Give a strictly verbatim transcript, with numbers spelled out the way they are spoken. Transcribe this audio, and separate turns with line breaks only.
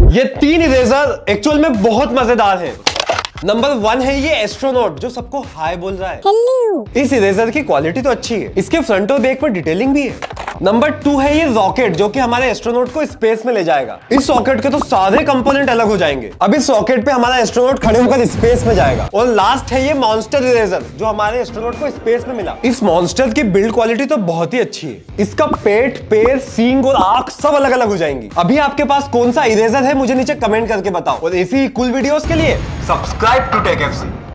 ये तीन eraser actual में बहुत मजेदार है। नंबर वन है ये एस्ट्रोनॉट जो सबको हाय बोल रहा है।
हेलो।
इस इरेजर की क्वालिटी तो अच्छी है, इसके फ्रंट और बैक पर डिटेलिंग भी है। नंबर टू है ये रॉकेट जो कि हमारे एस्ट्रोनॉट को स्पेस में ले जाएगा। इस रॉकेट के तो सारे कंपोनेंट अलग हो जाएंगे। अब इस रॉकेट पे हमारा एस्ट्रोनॉट खड़े होकर स्पेस में जाएगा। और लास्ट है ये मॉन्स्टर इरेजर जो हमारे एस्ट्रोनॉट को स्पेस में मिला। इस मॉन्स्टर की बिल्ड क्वालिटी तो बहुत ही अच्छी है। इसका पेट, पैर, सींग और आंख सब अलग अलग हो जाएंगी। अभी आपके पास कौन सा इरेजर है मुझे नीचे कमेंट करके बताओ। और ऐसी कूल वीडियोस के लिए subscribe to tech F C.